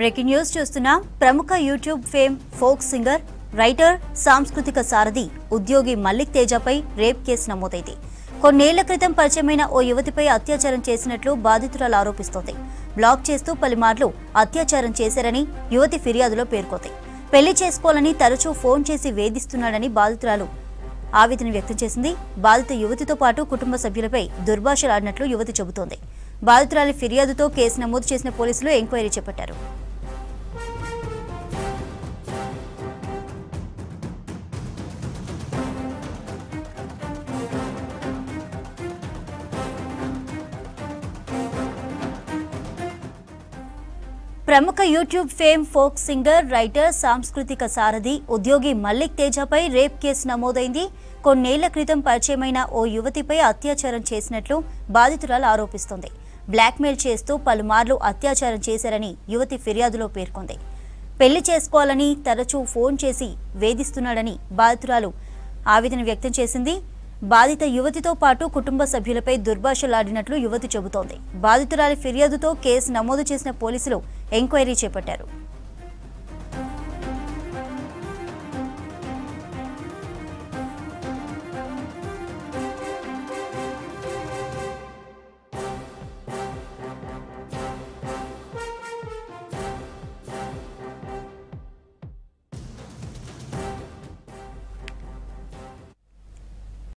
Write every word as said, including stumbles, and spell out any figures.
Breaking news చూస్తున్నా ప్రముఖ YouTube fame folk singer writer సాంస్కృతిక సారథి ఉద్యోగి మల్లిక్ తేజపై రేప్ కేసు నమోదైంది. కొన్నేళ్ల క్రితం పరిచయమైన ఓ యువతిపై అత్యాచారం చేసినట్లు బాధితురాలు ఆరోపిస్తోంది. బ్లాక్ చేస్తూ పలుమార్లు అత్యాచారం చేశారని యువతి ఫిర్యాదులో పేర్కొంది. పెళ్లి చేసుకోవాలని తరచూ ఫోన్ చేసి వేధిస్తున్నాడని బాధితురాలు ఆవేదన వ్యక్తం చేసింది. బాధిత యువతితో పాటు కుటుంబ సభ్యులపై దుర్భాషలాడినట్లు యువతి చెబుతోంది. బాధితురాలి ఫిర్యాదుతో కేసు నమోదు చేసిన పోలీసులు ఎంక్వైరీ చేపట్టారు. ప్రముఖ YouTube fame folk singer writer సాంస్కృతిక సారథి ఉద్యోగి మల్లిక్ తేజపై రేప్ కేసు నమోదైంది. కొన్నేళ్ల క్రితం పరిచయమైన ఓ యువతిపై అత్యాచారం చేసినట్లు బాధితురాలు ఆరోపిస్తోంది. బ్లాక్మెయిల్ చేస్తూ పలుమార్లు అత్యాచారం చేశారని యువతి ఫిర్యాదులో పేర్కొంది. పెళ్లి చేసుకోవాలని తరచూ ఫోన్ చేసి వేధిస్తున్నాడని బాధితురాలు ఆవేదన వ్యక్తం చేసింది. బాధిత యువతితో పాటు కుటుంబ సభ్యులపై దుర్భాషలాడినట్లు యువతి చెబుతోంది. బాధితురాలి ఫిర్యాదుతో కేసు నమోదు చేసిన పోలీసులు ఎంక్వైరీ చేపట్టారు.